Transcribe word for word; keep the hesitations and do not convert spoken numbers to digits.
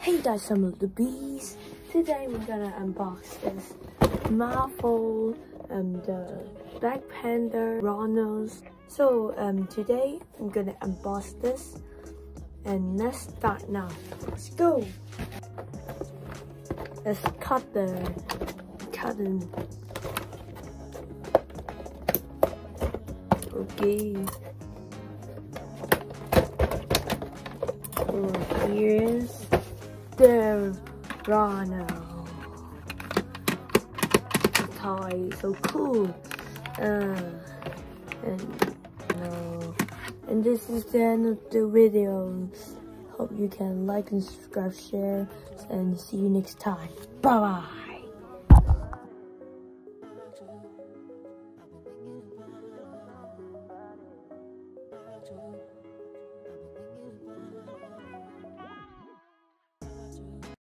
Hey guys, some of the bees. Today we're gonna unbox this Marvel and the Black Panther rhinos. So um today I'm gonna unbox this, and let's start now. Let's go. Let's cut the cotton. Okay. So here's the rhino. The toy, so cool. Uh, and uh, and this is the end of the video. Hope you can like and subscribe, share, and see you next time. Bye bye.